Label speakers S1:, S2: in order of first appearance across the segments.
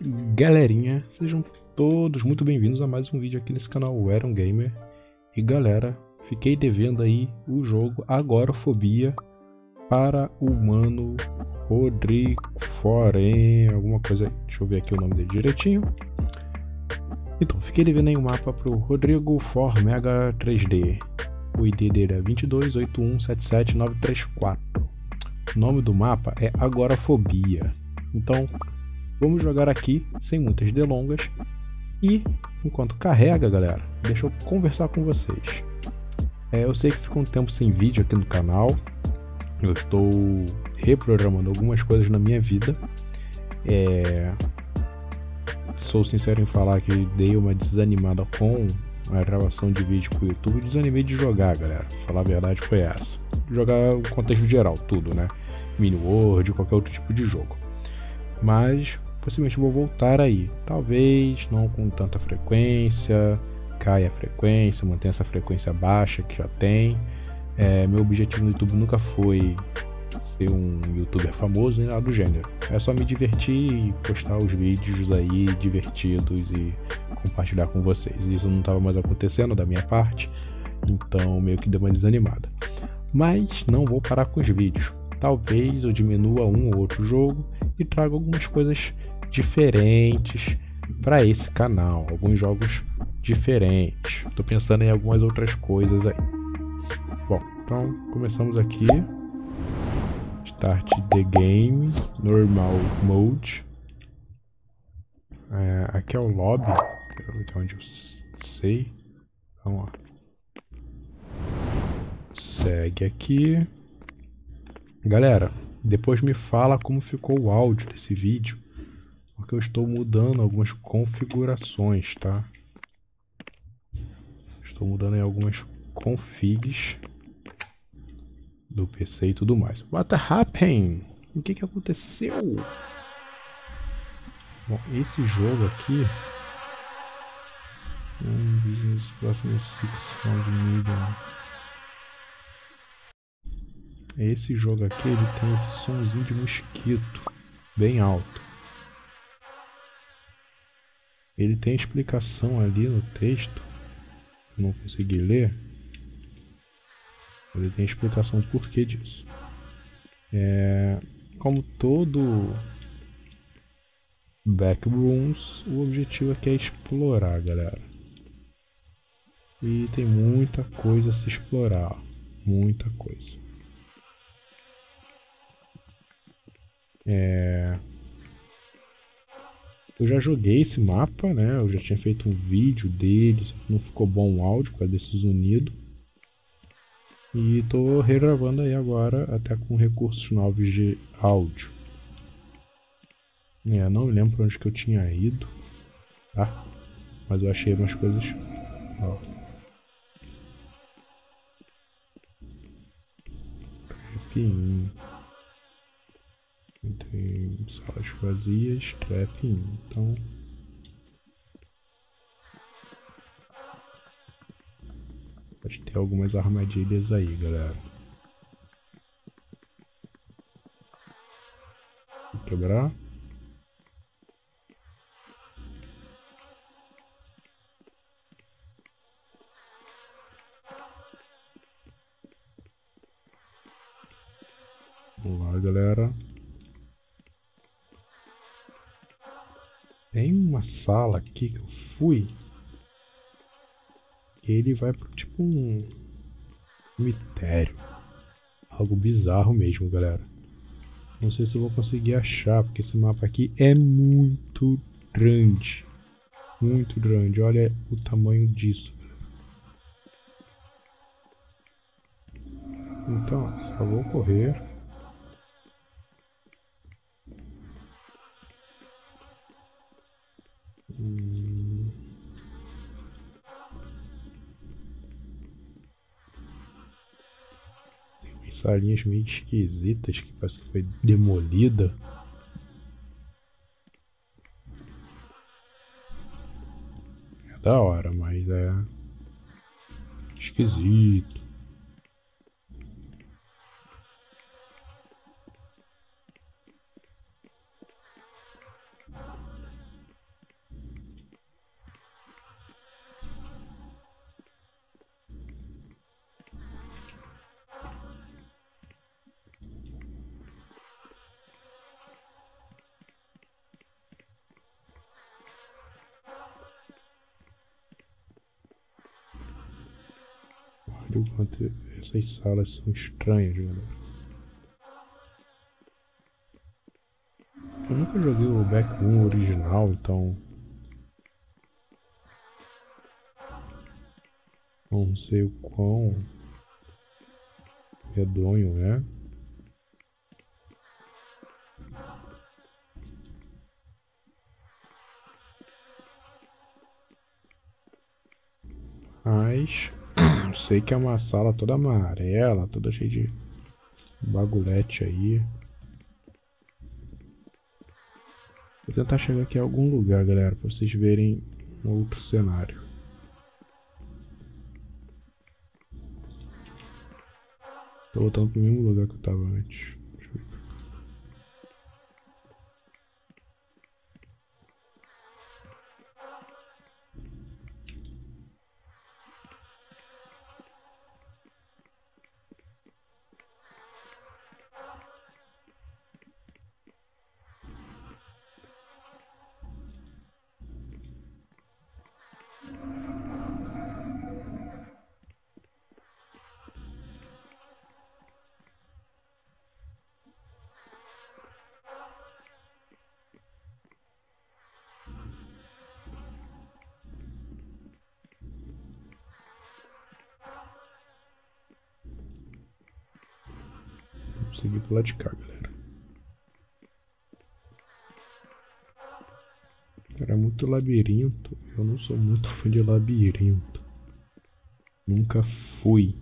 S1: Galerinha, sejam todos muito bem-vindos a mais um vídeo aqui nesse canal Era um Gamer. E galera, fiquei devendo aí o jogo Agorafobia para o mano Rodrigo Forem, alguma coisa aí. Deixa eu ver aqui o nome dele direitinho. Então, fiquei devendo aí um mapa para o Rodrigo For Mega 3D. O ID dele é 228177934. O nome do mapa é Agorafobia. Então, vamos jogar aqui sem muitas delongas e, enquanto carrega, galera, deixa eu conversar com vocês. Eu sei que ficou um tempo sem vídeo aqui no canal, eu estou reprogramando algumas coisas na minha vida. Sou sincero em falar que dei uma desanimada com a gravação de vídeo pro YouTube, desanimei de jogar, galera. Falar a verdade foi essa. Jogar o contexto geral, tudo, né? Mini World, qualquer outro tipo de jogo. Mas possivelmente vou voltar aí, talvez não com tanta frequência, caia a frequência, mantenha essa frequência baixa que já tem. Meu objetivo no YouTube nunca foi ser um youtuber famoso nem nada do gênero, é só me divertir e postar os vídeos aí divertidos e compartilhar com vocês. Isso não estava mais acontecendo da minha parte, então meio que deu uma desanimada, mas não vou parar com os vídeos. Talvez eu diminua um ou outro jogo e traga algumas coisas diferentes para esse canal, alguns jogos diferentes. Estou pensando em algumas outras coisas aí. Bom, então começamos aqui. Start the game, normal mode. Aqui é o lobby, que é onde eu sei. Vamos lá. Segue aqui. Galera, depois me fala como ficou o áudio desse vídeo, porque eu estou mudando algumas configurações, tá? Estou mudando aí algumas configs do PC e tudo mais. What happened? O que aconteceu? Bom, esse jogo aqui... Esse jogo aqui, ele tem esse somzinho de mosquito bem alto. Ele tem explicação ali no texto, eu não consegui ler. Ele tem explicação do porquê disso. Como todo Backrooms, o objetivo aqui é explorar, galera. E tem muita coisa a se explorar, muita coisa. Eu já joguei esse mapa, né? Eu já tinha feito um vídeo dele, não ficou bom o áudio por causa desses unidos. E tô regravando aí agora, até com recursos novos de áudio. Não me lembro pra onde que eu tinha ido, tá? Mas eu achei umas coisas... Ó. Trap-in. Tem salas vazias, trap-in. Então... pode ter algumas armadilhas aí, galera. Vou quebrar. Vamos lá, galera. Tem uma sala aqui que eu fui. Ele vai pro tipo um cemitério. Algo bizarro mesmo, galera. Não sei se eu vou conseguir achar, porque esse mapa aqui é muito grande. Muito grande. Olha o tamanho disso. Então, só vou correr. Salinhas meio esquisitas que parece que foi demolida. É da hora, mas é esquisito. sei o quanto essas salas são estranhas, galera. Eu nunca joguei o Back Room original, então não sei o quão redonho é. Mas sei que é uma sala toda amarela, toda cheia de bagulhete aí. Vou tentar chegar aqui em algum lugar, galera, pra vocês verem um outro cenário. Tô voltando pro mesmo lugar que eu tava antes. Deixa eu ver. Vou seguir do lado de cá, galera. Era muito labirinto. Eu não sou muito fã de labirinto. Nunca fui.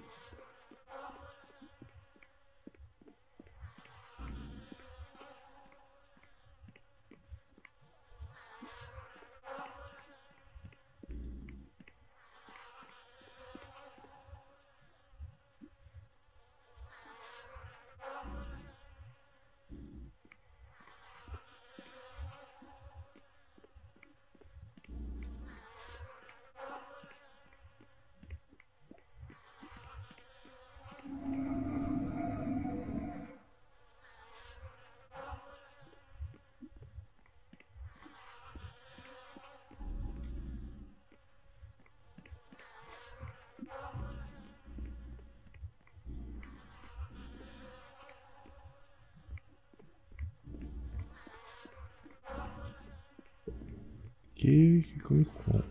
S1: Que eu encontro?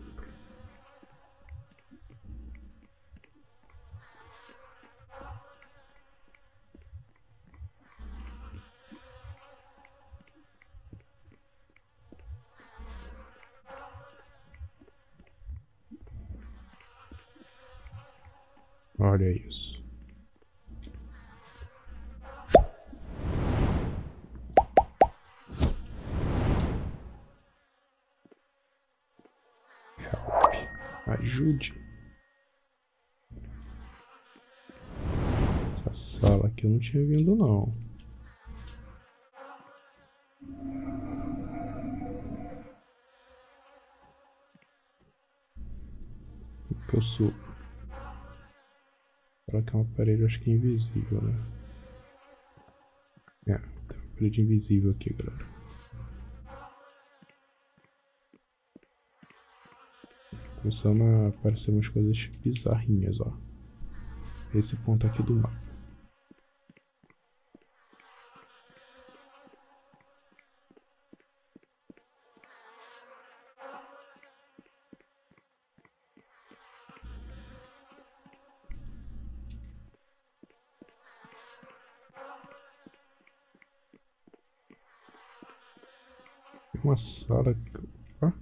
S1: Olha isso. Help. Ajude. Essa sala aqui eu não tinha vindo não. Que eu sou. Ela tem uma parede, acho que é invisível, né? É, tem uma parede invisível aqui, galera. Começando a aparecer umas coisas bizarrinhas, ó. Esse ponto aqui do mapa. Uma sala que... Opa.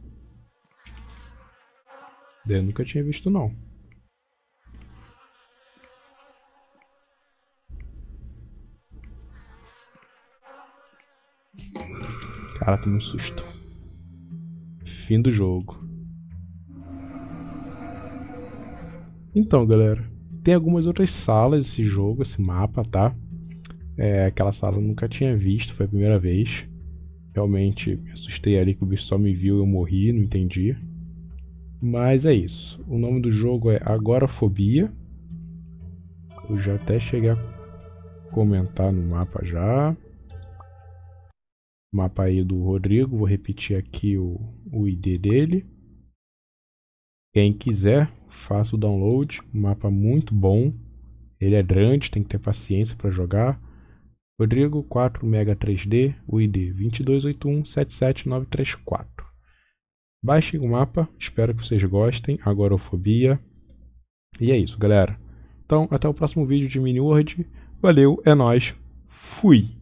S1: Eu nunca tinha visto não. Cara, tomei um susto. Fim do jogo. Então, galera, tem algumas outras salas esse jogo, esse mapa, tá? Aquela sala eu nunca tinha visto, foi a primeira vez. Realmente me assustei ali que o bicho só me viu e eu morri, não entendi. Mas é isso. O nome do jogo é Agorafobia. Eu já até cheguei a comentar no mapa já. Mapa aí do Rodrigo, vou repetir aqui o ID dele. Quem quiser, faça o download. Um mapa muito bom. Ele é grande, tem que ter paciência para jogar. Rodrigo 4 Mega 3D, o ID 228177934. Baixem o mapa, espero que vocês gostem. Agorafobia. E é isso, galera. Então, até o próximo vídeo de Mini World. Valeu, é nóis. Fui!